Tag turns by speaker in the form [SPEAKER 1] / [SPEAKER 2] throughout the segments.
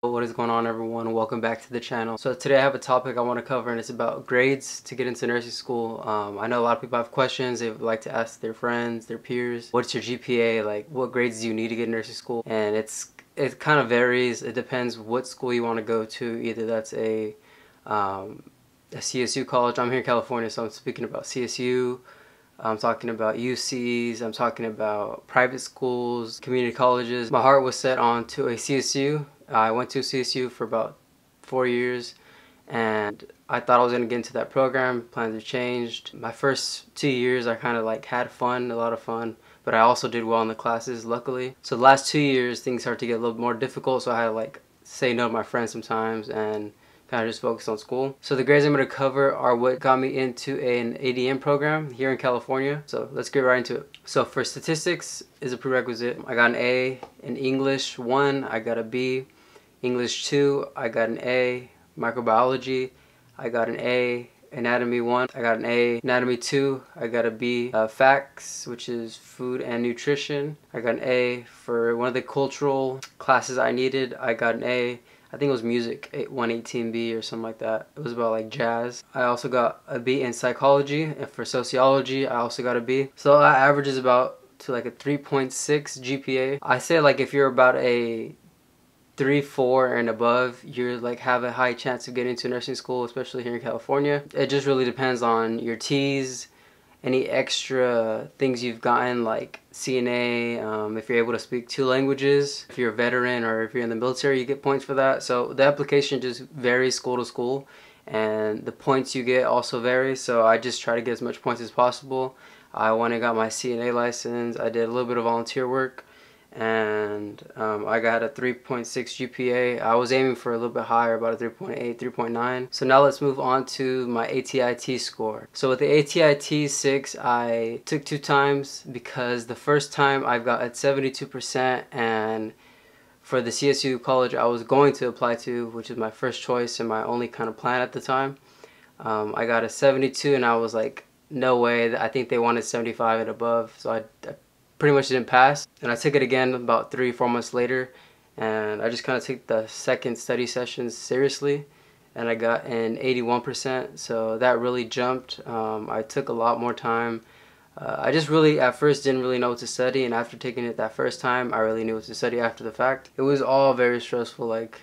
[SPEAKER 1] What is going on, everyone? Welcome back to the channel. So today I have a topic I want to cover, and it's about grades to get into nursing school. I know a lot of people have questions. They would like to ask their friends, their peers, what's your GPA? Like, what grades do you need to get into nursing school? And it kind of varies. It depends what school you want to go to. Either that's a CSU college. I'm here in California, so I'm speaking about CSU. I'm talking about UCs, I'm talking about private schools, community colleges. My heart was set on to a CSU. I went to CSU for about 4 years, and I thought I was going to get into that program. Plans have changed. My first 2 years I kind of like had fun, a lot of fun, but I also did well in the classes, luckily. So the last 2 years things started to get a little more difficult, so I had to like say no to my friends sometimes and kind of just focus on school. So the grades I'm going to cover are what got me into an ADM program here in California. So let's get right into it. So for statistics is a prerequisite. I got an A. In English 1, I got a B. English 2, I got an A. Microbiology, I got an A. Anatomy 1, I got an A. Anatomy 2, I got a B. Facts, which is food and nutrition, I got an A. For one of the cultural classes I needed, I got an A. I think it was music, 118B or something like that. It was about like jazz. I also got a B in psychology, and for sociology I also got a B. So that averages about to like a 3.6 GPA. I say like if you're about a 3.4 and above, you're like have a high chance of getting into nursing school, especially here in California. It just really depends on your TEAS, any extra things you've gotten like CNA, if you're able to speak 2 languages, if you're a veteran or if you're in the military, you get points for that. So the application just varies school to school, and the points you get also vary. So I just try to get as much points as possible. I went and got my CNA license. I did a little bit of volunteer work, and I got a 3.6 GPA. I was aiming for a little bit higher, about a 3.8, 3.9. So now let's move on to my ATI TEAS score. So with the ATI TEAS 6, I took 2 times because the first time I got at 72%, and for the CSU college I was going to apply to, which is my first choice and my only kind of plan at the time, I got a 72, and I was like, no way. I think they wanted 75 and above, so I pretty much didn't pass. And I took it again about 3-4 months later, and I just kind of took the second study sessions seriously, and I got an 81%, so that really jumped. I took a lot more time. I just really at first didn't really know what to study, and after taking it that first time I really knew what to study after the fact. It was all very stressful. Like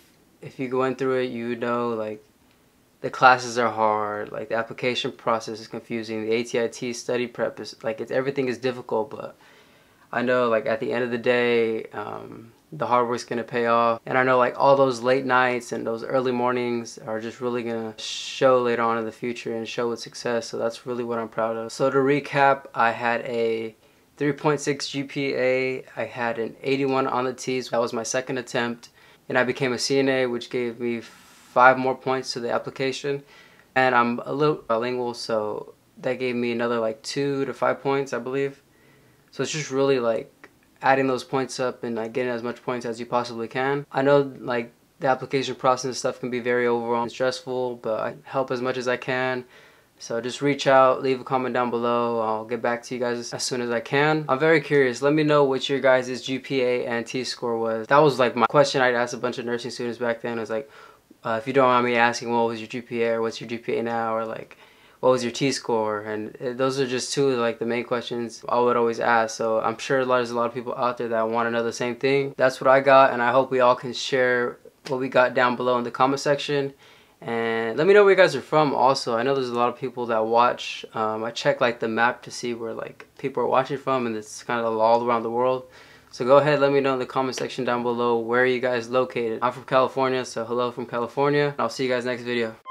[SPEAKER 1] if you go in through it, you know, like the classes are hard, like the application process is confusing, the ATI TEAS study prep is like, everything is difficult, but I know like at the end of the day, the hard work's gonna pay off. And I know like all those late nights and those early mornings are just really gonna show later on in the future and show with success. So that's really what I'm proud of. So to recap, I had a 3.6 GPA, I had an 81 on the TEAS. That was my second attempt, and I became a CNA, which gave me 5 more points to the application. And I'm a little bilingual, so that gave me another like 2 to 5 points, I believe. So it's just really like adding those points up and like getting as much points as you possibly can. I know like the application process and stuff can be very overwhelming and stressful, but I help as much as I can. So just reach out, leave a comment down below. I'll get back to you guys as soon as I can. I'm very curious. Let me know what your guys' GPA and TEAS score was. That was like my question I'd ask a bunch of nursing students back then. It was like, if you don't mind me asking, what was your GPA, or what's your GPA now, or like, what was your TEAS score? And those are just 2 of like the main questions I would always ask. So I'm sure there's a lot of people out there that want to know the same thing. That's what I got, and I hope we all can share what we got down below in the comment section. And let me know where you guys are from also. I know there's a lot of people that watch. I check like the map to see where like people are watching from, and it's kind of all around the world. So go ahead, let me know in the comment section down below where you guys located. I'm from California, so hello from California. I'll see you guys next video.